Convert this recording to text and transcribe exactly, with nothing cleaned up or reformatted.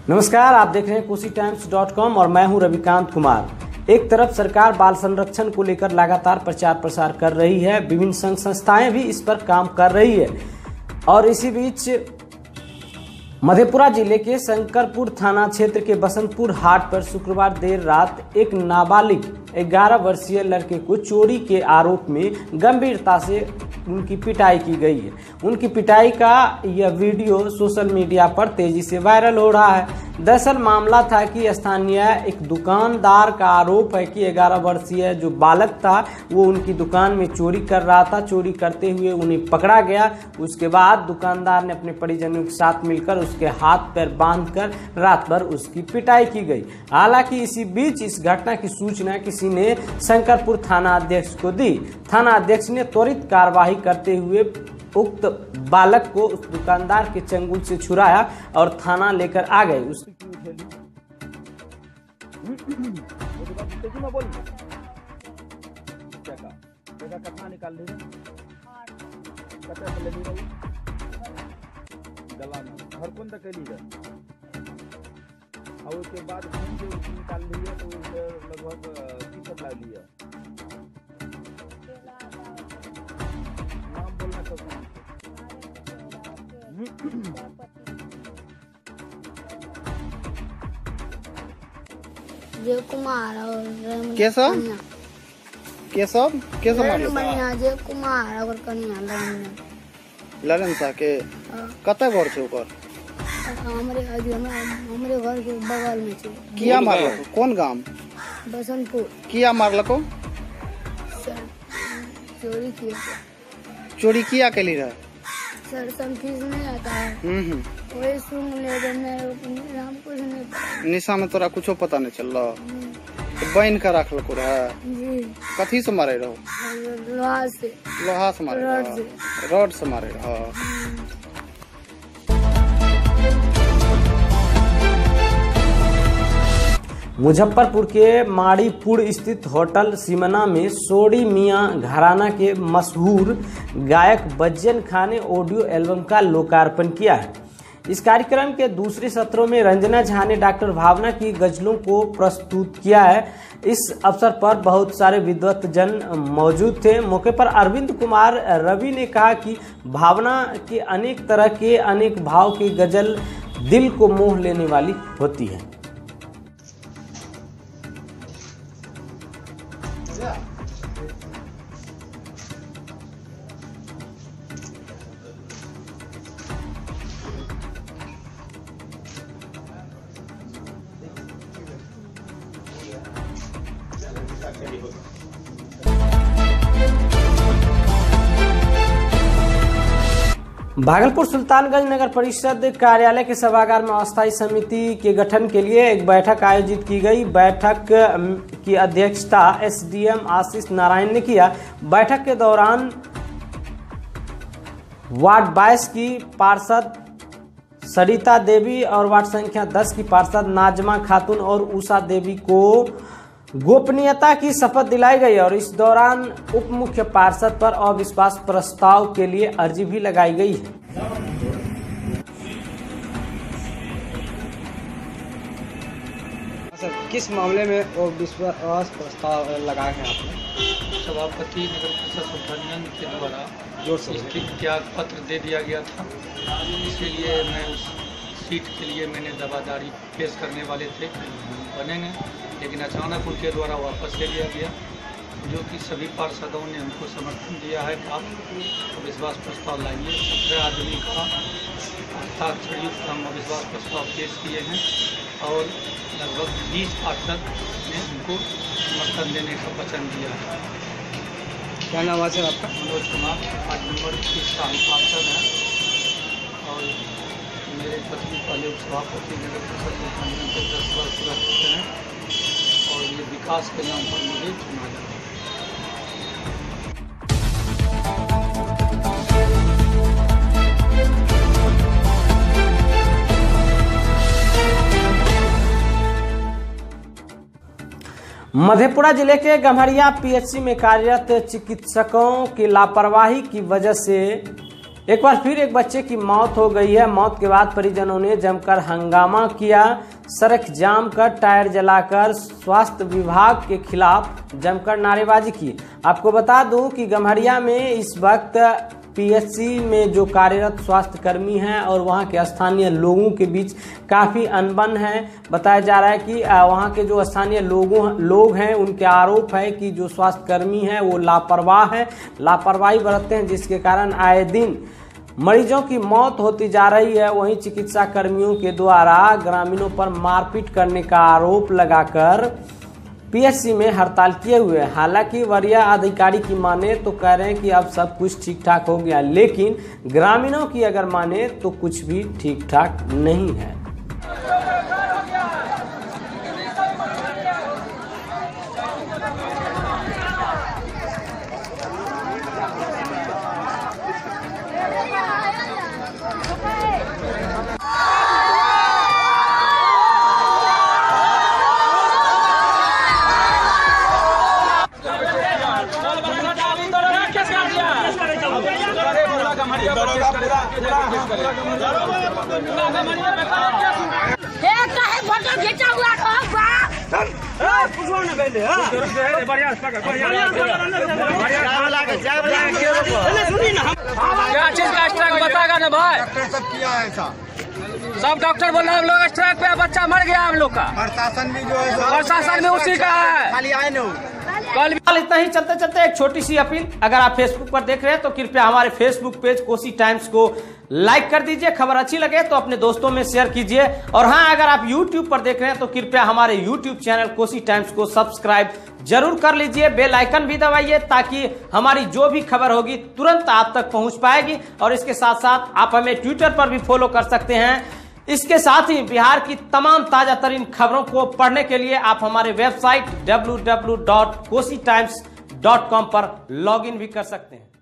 नमस्कार, आप देख रहे हैं कोसी टाइम्स डॉट कॉम और मैं हूं रविकांत कुमार। एक तरफ सरकार बाल संरक्षण को लेकर लगातार प्रचार प्रसार कर रही है, विभिन्न संघ संस्थाएं भी इस पर काम कर रही है और इसी बीच मधेपुरा जिले के शंकरपुर थाना क्षेत्र के बसंतपुर हाट पर शुक्रवार देर रात एक नाबालिग ग्यारह वर्षीय लड़के को चोरी के आरोप में गंभीरता से उनकी पिटाई की गई है। उनकी पिटाई का यह वीडियो सोशल मीडिया पर तेजी से वायरल हो रहा है। दरअसल मामला था कि स्थानीय एक दुकानदार का आरोप है कि ग्यारह वर्षीय जो बालक था वो उनकी दुकान में चोरी कर रहा था। चोरी करते हुए उन्हें पकड़ा गया। उसके बाद दुकानदार ने अपने परिजनों के साथ मिलकर उसके हाथ पैर बांधकर रात भर उसकी पिटाई की गई। हालांकि इसी बीच इस घटना की सूचना किसी ने शंकरपुर थाना अध्यक्ष को दी। थाना अध्यक्ष ने त्वरित कार्रवाई करते हुए उक्त बालक को उस दुकानदार के चंगुल से छुड़ाया और थाना लेकर आ गए। उस और उसके बाद घूम के निकाल लिया तो लगभग तीस ला लिया। नाम बोलना तो जय कुमार और केशव केशव केशव बढ़िया जय कुमार और कन्या ललन सा के कतय घर छे ओकर हमरे हमरे घर के बगल में छे। किया मारलको? कौन गांव? बसंतपुर। किया मारलको? चोरी किया। चोरी किया के लिए? सर संफीस नहीं आता है। हम्म वही सुन ले हम कुछ नहीं पता। निशा में तोरा कुछो पता नहीं चल रहा तो बैन का रख लको रहा जी। कथी से मारे रहो? लोहा से। लोहा से मारे रॉड रहो? से। रॉड से मारे रहो? मुजफ्फरपुर के माड़ीपुर स्थित होटल सिमना में सोडी मियां घराना के मशहूर गायक बच्चन खान ने ऑडियो एल्बम का लोकार्पण किया है। इस कार्यक्रम के दूसरे सत्रों में रंजना झा ने डॉक्टर भावना की गजलों को प्रस्तुत किया है। इस अवसर पर बहुत सारे विद्वत जन मौजूद थे। मौके पर अरविंद कुमार रवि ने कहा कि भावना के अनेक तरह के अनेक भाव की गजल दिल को मोह लेने वाली होती है। भागलपुर सुल्तानगंज नगर परिषद कार्यालय के सभागार में अस्थायी समिति के गठन के लिए एक बैठक आयोजित की गई। बैठक की अध्यक्षता एसडीएम आशीष नारायण ने किया। बैठक के दौरान वार्ड बाईस की पार्षद सरिता देवी और वार्ड संख्या दस की पार्षद नाजमा खातून और उषा देवी को गोपनीयता की शपथ दिलाई गई और इस दौरान उप मुख्य पार्षद पर अविश्वास प्रस्ताव के लिए अर्जी भी लगाई गई है। किस मामले में अविश्वास प्रस्ताव लगाए हैं आपने? सभापति नगर परिषद सुल्तानगंज के द्वारा जो स्थित त्याग पत्र दे दिया गया था, इसीलिए मैं उस सीट के लिए मैंने दावादारी पेश करने वाले थे बने ने, लेकिन अचानक उनके द्वारा वापस ले लिया गया, जो कि सभी पार्षदों ने हमको समर्थन दिया है कि आप अविश्वास प्रस्ताव लाइए। सत्रह आदमी का हस्ताक्षरयुक्त हम अविश्वास प्रस्ताव पेश किए हैं और लगभग बीस पार्षद ने उनको समर्थन देने का वचन दिया है। क्या नाम है सर आपका? मनोज कुमार, आठ नंबर तीस का हम पार्षद हैं और मेरे पत्नी पहले सभापति नगर परिषद सुल्तानगंज के दस वर्ष रह चुके हैं और ये विकास के नाम पर मुझे चुना जाता है। मधेपुरा जिले के गम्हरिया पीएचसी में कार्यरत चिकित्सकों की लापरवाही की वजह से एक बार फिर एक बच्चे की मौत हो गई है। मौत के बाद परिजनों ने जमकर हंगामा किया, सड़क जाम कर, टायर जलाकर स्वास्थ्य विभाग के खिलाफ जमकर नारेबाजी की। आपको बता दूं कि गम्हरिया में इस वक्त पीएचसी में जो कार्यरत स्वास्थ्य कर्मी हैं और वहां के स्थानीय लोगों के बीच काफ़ी अनबन है। बताया जा रहा है कि वहां के जो स्थानीय लोगों लोग हैं उनके आरोप है कि जो स्वास्थ्य कर्मी हैं वो लापरवाह है, लापरवाही बरतते हैं, जिसके कारण आए दिन मरीजों की मौत होती जा रही है। वहीं चिकित्सा कर्मियों के द्वारा ग्रामीणों पर मारपीट करने का आरोप लगाकर पीएचसी में हड़ताल किए हुए हैं। हालांकि वरीय अधिकारी की माने तो कह रहे हैं कि अब सब कुछ ठीक ठाक हो गया, लेकिन ग्रामीणों की अगर माने तो कुछ भी ठीक ठाक नहीं है। क्या चीज का स्ट्राइक बताएगा ना भाई? डॉक्टर सब किया है ऐसा, सब डॉक्टर बोल रहे हैं हम लोग स्ट्राइक पे, बच्चा मर गया हम लोग का। प्रशासन भी जो है प्रशासन भी उसी का है, खाली आए न कल इतना ही। चलते चलते एक छोटी सी अपील, अगर आप फेसबुक पर देख रहे हैं तो कृपया हमारे फेसबुक पेज कोसी टाइम्स को लाइक कर दीजिए। खबर अच्छी लगे तो अपने दोस्तों में शेयर कीजिए। और हाँ, अगर आप यूट्यूब पर देख रहे हैं तो कृपया हमारे यूट्यूब चैनल कोसी टाइम्स को सब्सक्राइब जरूर कर लीजिए। बेल आइकन भी दबाइए ताकि हमारी जो भी खबर होगी तुरंत आप तक पहुंच पाएगी। और इसके साथ साथ आप हमें ट्विटर पर भी फॉलो कर सकते हैं। इसके साथ ही बिहार की तमाम ताजा तरीन खबरों को पढ़ने के लिए आप हमारे website W W W dot Kosi times dot com पर लॉगिन भी कर सकते हैं।